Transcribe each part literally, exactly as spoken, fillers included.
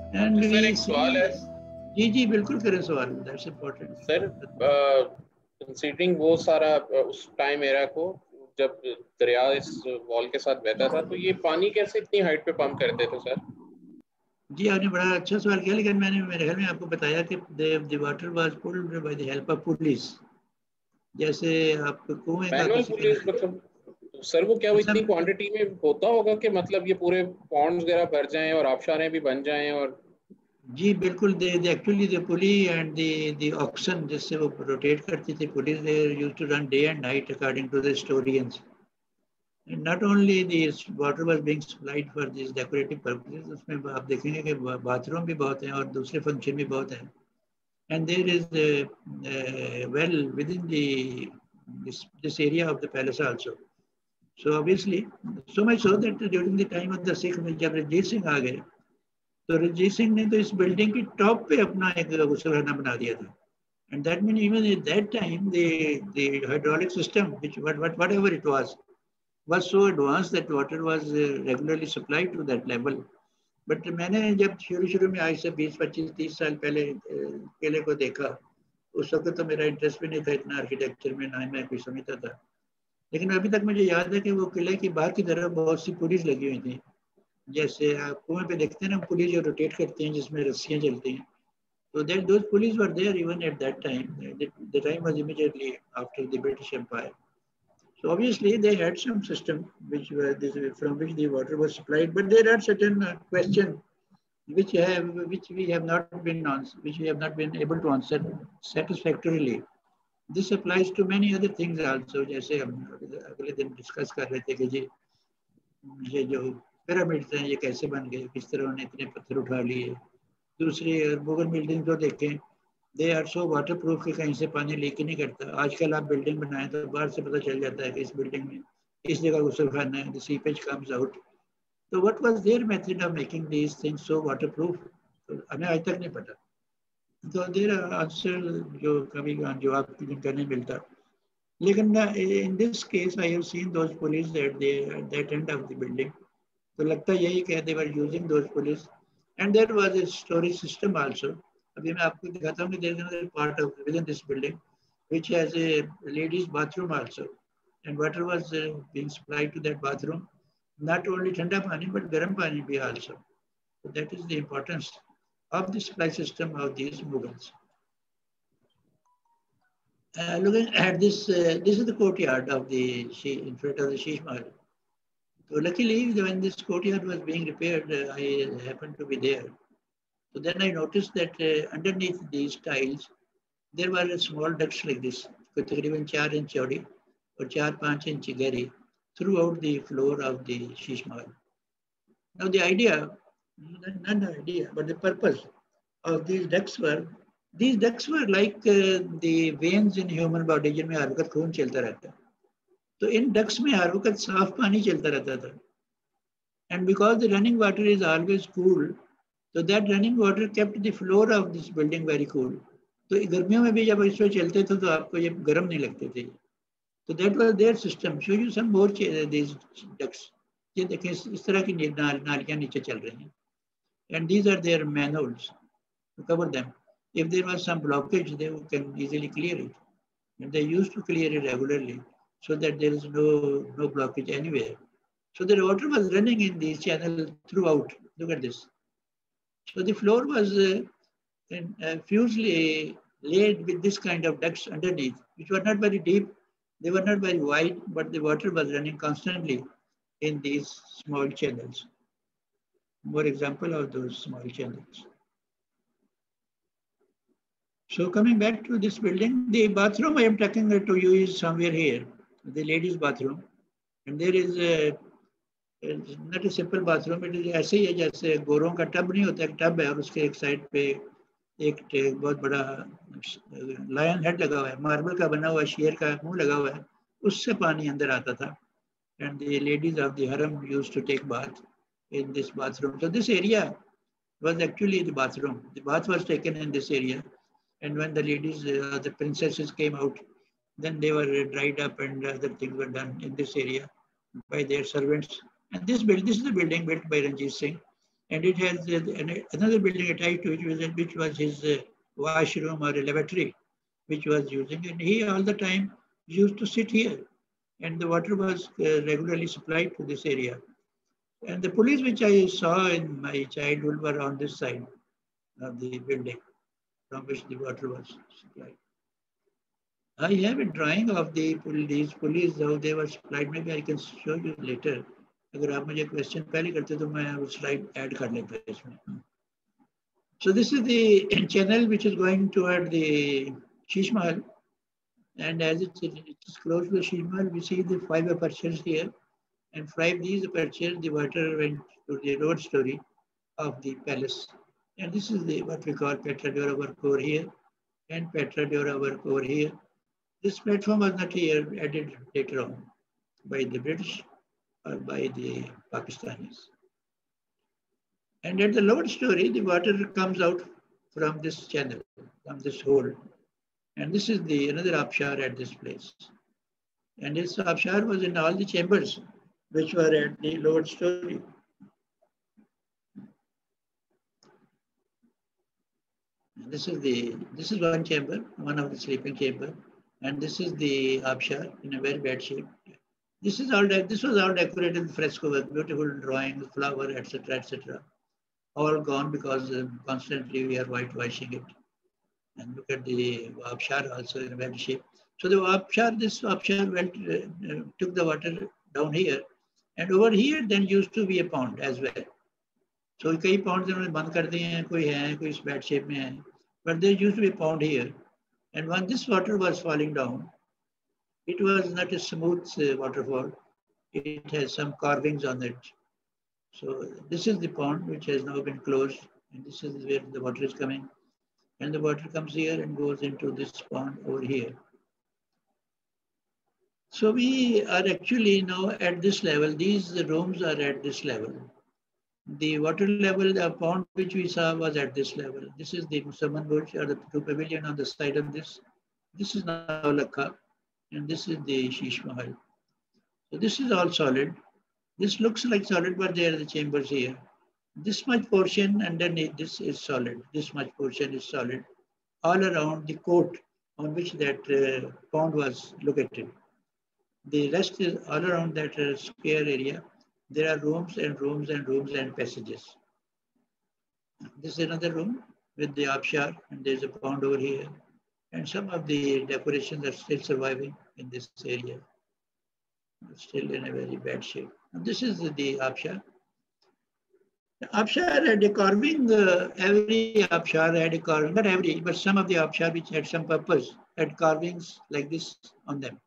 And sir we एक see, सवाल है। जी जी बिल्कुल करें सवाल, that's important. सर कंसीडरिंग वो सारा उस टाइम एरा को जब दरिया इस वॉल के साथ बहता था, तो ये पानी कैसे इतनी हाइट पे पंप करते थे सर? जी आपने बड़ा अच्छा सवाल किया, लेकिन मैंने मेरे ख्याल में आपको बताया कि the water was pulled by the help of pulleys. जैसे आप कुएं का मैनुअल किसी पुलिस मतलब सर, वो क्या वो इतनी क्वांटिटी में होता होगा कि मतलब ये पूरे पॉन्ड्स वगैरह भर जाएं और आबशारें भी बन जाएं? और जी बिल्कुल, they actually the pulley and the the auction जिससे वो रोटेट करती थी pulleys, they used to run day and night according to the historians. And not only the water was being supplied for these decorative purposes, उसमें आप देखेंगे कि bathroom भी बहुत हैं और दूसरे फंक्शन भी बहुत हैं। And there is a, a well within the this, this area of the palace also. So obviously, so much so that during the time of the Sikh, जब रंजीत सिंह आ गए, तो रंजीत सिंह ने तो इस बिल्डिंग की टॉप पे अपना एक गुस्लखाना बना दिया था। And that means even at that time, the the hydraulic system, which what, what whatever it was, was so advanced that water was uh, regularly supplied to that level. But मैंने जब शुरू शुरू में आज से बीस पच्चीस तीस साल पहले किले को देखा, उस वक्त तो मेरा इंटरेस्ट भी नहीं था इतना आर्किटेक्चर में, ना मैं कोई समझता था। लेकिन अभी तक मुझे याद है कि वो किले की बाहर की तरफ बहुत सी पुलिस लगी हुई थी, जैसे आप कुएं पे देखते हैं ना पुलिस जो रोटेट करती हैं जिसमें रस्सियाँ चलती हैं, तो that those pulleys were there even at that time. The time was immediately after the British empire. So obviously they had some system which were this, from which the water was supplied, but there are certain uh, questions which have which we have not been answered, which we have not been able to answer satisfactorily. This applies to many other things also. जैसे हम अगले दिन discuss कर रहे थे कि जी ये जो पिरामिड्स हैं ये कैसे बन गए, किस तरह उन्होंने इतने पत्थर उठा लिए। दूसरी मुगल बिल्डिंग को देखें, they are so waterproof कि कहीं से पानी लीक ही नहीं करता। आजकल आप बिल्डिंग बनाएं तो बाहर से पता चल जाता है कि इस बिल्डिंग में इस जगह गुस्लखाना है, द सीपेज कम्स आउट। तो what was their method of making these things so waterproof, तो हमें आज तक नहीं पता। तो देयर आंसर जो कभी जवाब जिनका नहीं मिलता। लेकिन in this case I have seen those pulleys at that end of the building, तो लगता यही कि they were using those pulleys and there was a storage system also. अभी मैं आपको दिखाता हूँ कि there is another part of within this building which has a ladies bathroom also, and water was being supplied to that bathroom, not only ठंडा पानी but गर्म पानी भी also. So that is the importance of the supply system of these Mughals. Uh, looking at this, uh, this is the courtyard of the in front of the Sheesh Mahal. So luckily, when this courtyard was being repaired, uh, I happened to be there. So then I noticed that uh, underneath these tiles, there were small ducts like this, तकरीबन चार inch चौड़ी और चार पाँच inch गहरी, throughout the floor of the Sheesh Mahal. Now the idea, not the idea, but the purpose of these ducts were, these ducts were like uh, the veins in human body जिनमें हर वक्त खून चलता रहता है। तो इन ducts में हर वक्त साफ पानी चलता रहता था। And because the running water is always cool, so that running water kept the floor of this building very cool. तो गर्मियों में भी जब इसमें चलते थे तो आपको ये गर्म नहीं लगते थे। तो that was their system. Show you some more these ducts. ये देखें इस तरह की नाल नालियाँ नीचे चल रही हैं, and these are their manholes to cover them. If there was some blockage, they can easily clear it, and they used to clear it regularly so that there is no no blockage anywhere. So the water was running in these channels throughout. Look at this. So the floor was uh, in, uh, fusely laid with this kind of ducts underneath, which were not very deep, they were not very wide, but the water was running constantly in these small channels. More example of those small channels. So coming back to this building, the bathroom I am talking to you is somewhere here, the ladies' bathroom. And there is a, it's not a simple bathroom, it is ऐसे ही है जैसे गोरों का tub नहीं होता, एक tub है और उसके एक साइड पे एक बहुत बड़ा लायन हेड लगा हुआ है, मार्बल का बना हुआ शेर का मुंह लगा हुआ है, उससे पानी अंदर आता था. And the ladies of the harem used to take bath in this bathroom. So this area was actually the bathroom. The bath was taken in this area. And when the ladies, uh, the princesses came out, then they were dried up and other things were done in this area by their servants. And this build, this is the building built by Ranjit Singh. and it has uh, another building attached to it, which was, which was his uh, washroom or a lavatory, which was using, and he all the time used to sit here, and the water was uh, regularly supplied to this area. And the police which I saw in my childhood were on this side of the building from which the water was supplied. I have a drawing of the these police, how they were supplied. Maybe I can show you later. अगर आप मुझे question पहले करते तो मैं वो slide add कर लेता इसमें. So this is the channel which is going toward the Sheesh Mahal, and as it is close to the Sheesh Mahal, we see the five apertures here, and five these apertures, the water went to the road story of the palace, and this is the what we call Petra Dora work over here, and Petra Dora work over here. This platform was not here, added later on by the British or by the Pakistanis. And at the lower story, the water comes out from this channel, from this hole. And this is the another abshar at this place. And this abshar was in all the chambers which were at the lower story. And this is the this is one chamber, one of the sleeping chamber. And this is the abshar in a very bad shape. This is all this was all decorated with fresco work, beautiful drawings, flower, et cetera, et cetera. All gone because uh, constantly we are whitewashing it. And look at the abshar also in a bad shape. So the abshar, this abshar went uh, took the water down here, and over here then used to be a pond as well. So कई ponds इन्होंने बंद कर दिए हैं, कोई है, कोई इस bad shape में है. But there used to be a pond here. And when this water was falling down, it was not a smooth uh, waterfall. It has some carvings on it. So this is the pond which has now been closed, and this is where the water is coming. And the water comes here and goes into this pond over here. So we are actually now at this level. These rooms are at this level. The water level, the pond which we saw was at this level. This is the Musamman Burj or the two pavilion on the side of this. This is Nowlakha, and this is the Sheesh Mahal. So this is all solid. This looks like solid, but there are the chambers here. This much portion underneath this is solid. This much portion is solid. All around the court on which that uh, pond was located. The rest is all around that uh, square area. There are rooms and rooms and rooms and passages. This is another room with the abshar, and there's a pond over here. And some of the decorations are still surviving in this area. Still in a very bad shape. And this is the abshar. The abshar had a carving, uh, every abshar had a carving, not every, but some of the abshar which had some purpose had carvings like this on them.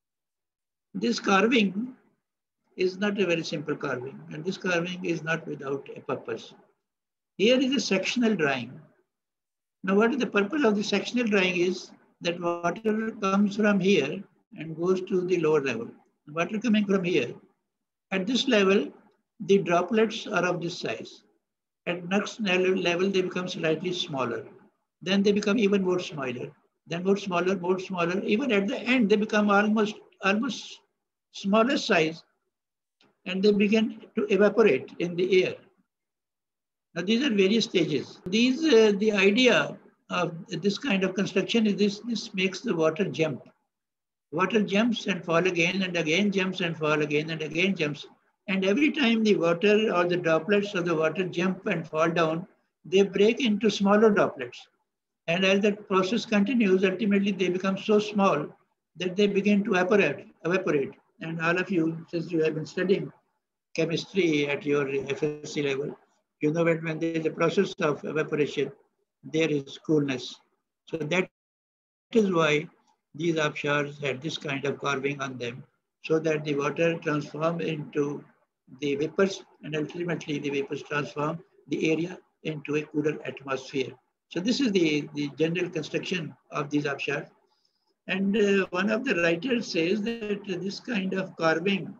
This carving is not a very simple carving, and this carving is not without a purpose. Here is a sectional drawing. Now what is the purpose of the sectional drawing is that water comes from here and goes to the lower level. Water coming from here. At this level, the droplets are of this size. At next level, they become slightly smaller. Then they become even more smaller. Then more smaller, more smaller. Even at the end, they become almost, almost smaller size, and they begin to evaporate in the air. Now these are various stages. These, uh, the idea of this kind of construction is this, this makes the water jump. Water jumps and fall again and again, jumps and fall again and again jumps. And every time the water or the droplets of the water jump and fall down, they break into smaller droplets. And as that process continues, ultimately they become so small that they begin to evaporate. evaporate. And all of you, since you have been studying chemistry at your F S C level, you know that when there is a process of evaporation, there is coolness. So that is why these abshars had this kind of carving on them, so that the water transforms into the vapors, and ultimately the vapors transform the area into a cooler atmosphere. So this is the, the general construction of these abshars. And uh, one of the writers says that this kind of carving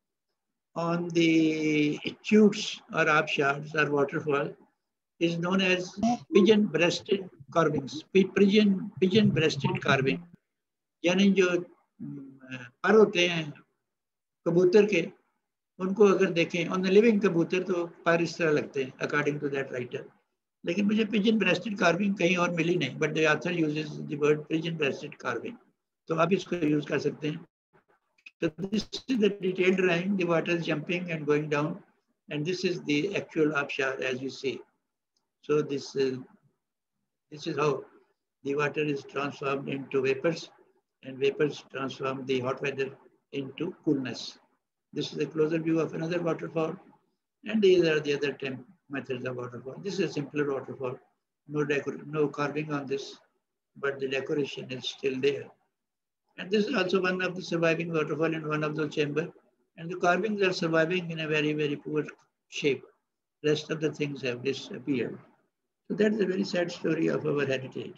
on the chutes or abshars or waterfall is known as pigeon-breasted carvings, pigeon, pigeon-breasted carving. यानी जो पर होते हैं कबूतर के, उनको अगर देखें ऑन द लिविंग कबूतर तो पर इस तरह लगते हैं अकॉर्डिंग टू दैट राइटर, लेकिन मुझे पिजन ब्रेस्टेड कार्विंग कहीं और मिली नहीं, but the author uses the word pigeon breasted carving, तो आप इसको यूज कर सकते हैं. So this is the detailed drawing. The water is jumping and going down, and this is the actual abshar as you see. So this uh, this is how the water is transformed into vapors, and vapors transform the hot weather into coolness. This is a closer view of another waterfall, and these are the other ten methods of waterfall. This is a simpler waterfall. No decor, no carving on this, but the decoration is still there. And this is also one of the surviving waterfall in one of the chamber. And the carvings are surviving in a very, very poor shape. Rest of the things have disappeared. So that's a very sad story of our heritage.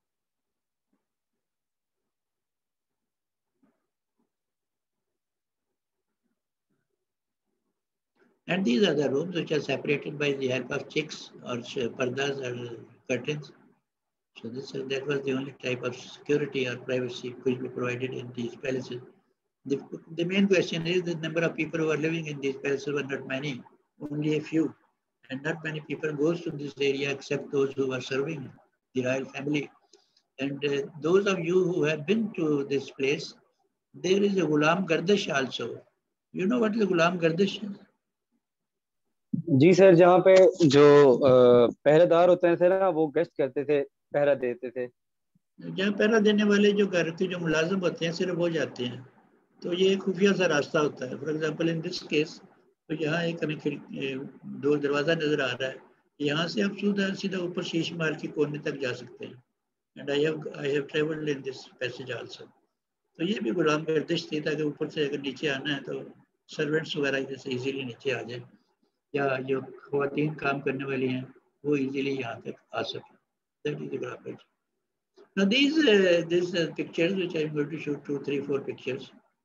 And these are the rooms which are separated by the help of chicks or pardas or curtains. So this that was the only type of security or privacy which we provided in these palaces. The, the main question is the number of people who are living in these palaces were not many, only a few. And not many people goes to this area except those who are serving the royal family. And uh, those of you who have been to this place, there is a Ghulam Gardish also. You know what is a Ghulam Gardish? जी sir, जहाँ पे जो पहरेदार होते हैं sir, वो गश्त करते थे, पहरा देते थे. जहाँ पहरा देने वाले जो घर के जो मुलाजिम होते हैं सिर्फ वो जाते हैं, तो ये खुफिया सा रास्ता होता है. For example in this case, तो यहाँ एक हमें दो दरवाज़ा नज़र आ रहा है, यहाँ से आप सीधा सीधा ऊपर शीश महल की कोने तक जा सकते हैं. And I have I have travelled in this passage also. तो ये भी गुलाम गर्दिश थी, ताकि ऊपर से अगर नीचे आना है तो सर्वेंट्स वगैरह जैसे इजीली नीचे आ जाए, या जो ख़वातीन काम करने वाली हैं वो इजीली यहाँ तक आ सकें. That is the Ghulam. Now these uh, these uh, pictures which I am going to shoot, two, three, four pictures,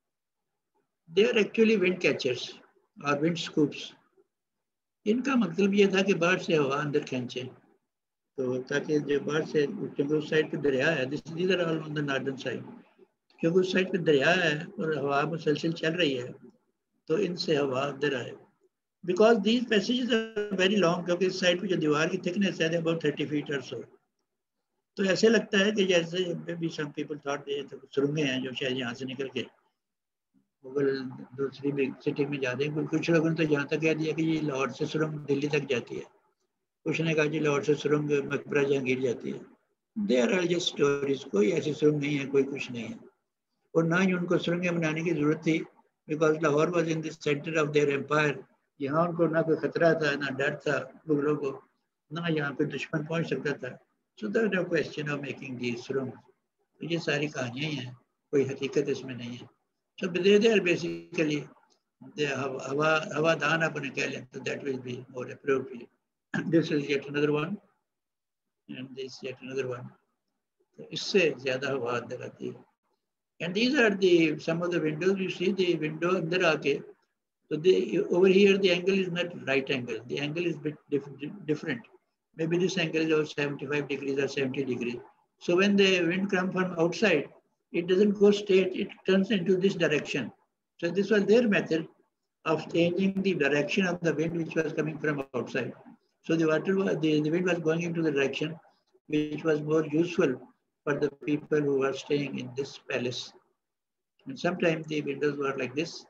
they are actually wind catchers or wind scoops. इनका मतलब ये था कि बाहर से हवा अंदर खींचे, तो ताकि जो बाहर से, क्योंकि उस साइड पे दरिया है, this these are all on the northern side, क्योंकि उस साइड पे दरिया है और हवा मुसलसल चल रही है, तो इनसे हवा अंदर आए. Because these passages are very long, क्योंकि इस साइड पे जो दीवार की थिकनेस है अबाउट थर्टी फीट और सो, तो ऐसे लगता है कि जैसे भी सम पीपल थॉट ये तो सुरंगें हैं जो शायद यहाँ से निकल के मुगल दूसरी बिग सिटी में जाते हैं. कुछ लोगों ने तो यहाँ तक कह दिया कि ये लाहौर से सुरंग दिल्ली तक जाती है, कुछ ने कहा कि लाहौर से सुरंग मकबरा जहांगीर जाती है. They are all just stories. कोई ऐसी सुरंग नहीं है, कोई कुछ नहीं है, और ना ही उनको सुरंगें बनाने की जरूरत थी, because Lahore was in the centre of their empire. यहाँ उनको ना कोई खतरा था, ना डर था मुगलों को, ना यहाँ पे दुश्मन पहुँच सकता था. So there is no question of making these rooms. तो ये सारी कहानियाँ ही हैं, कोई हकीकत इसमें नहीं है. So they are basically the हवा हवादान अपने कह लें तो that will be more appropriate. This is yet another one, and this yet another one. तो इससे ज़्यादा हवा अंदर आती है. And these are the some of the windows. You see the window अंदर आके, so the over here the angle is not right angle. The angle is bit different. Maybe this angle is about seventy-five degrees or seventy degrees. So when the wind comes from outside, it doesn't go straight, it turns into this direction. So this was their method of changing the direction of the wind which was coming from outside. So the water was, the, the wind was going into the direction which was more useful for the people who were staying in this palace. And sometimes the windows were like this.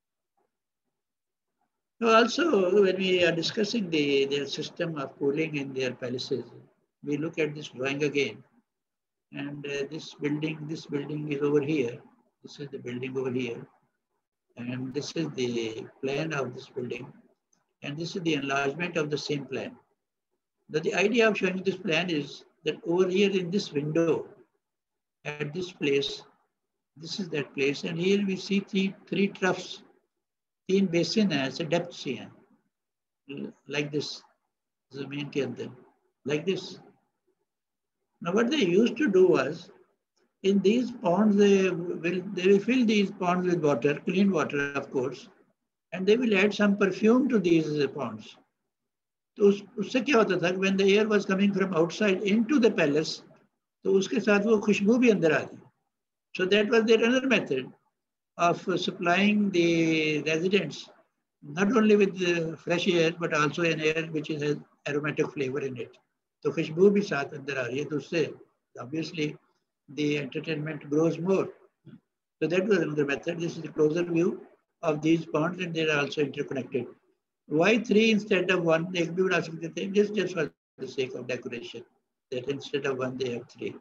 Also, when we are discussing the, their system of cooling in their palaces, we look at this drawing again. And uh, this building, this building is over here. This is the building over here. And this is the plan of this building. And this is the enlargement of the same plan. Now, the idea of showing this plan is that over here in this window, at this place, this is that place. And here we see three, three troughs. तीन basin है, ऐसे depth सी हैं, like this, जमीन के अंदर, like this. Now what they used to do was, in these ponds they will they will fill these ponds with water, clean water of course, and they will add some perfume to these ponds. तो उस उससे क्या होता था कि when the air was coming from outside into the palace, तो उसके साथ वो खुशबू भी अंदर आ गई. So that was their another method of supplying the residents not only with the fresh air but also an air which has aromatic flavor in it. तो खुशबू भी साथ अंदर आ रही है, तो उससे obviously the entertainment grows more. So that was another method. This is a closer view of these ponds, and they are also interconnected. Why three instead of one? एक भी बना सकते थे, just just for the sake of decoration. That instead of one they have three.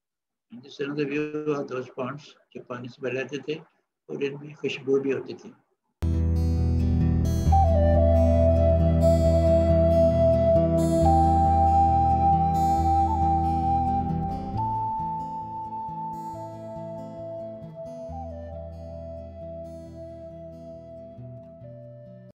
And this is another view of those ponds जो पानी से भर रहते थे और इनमें खुशबू भी होती थी.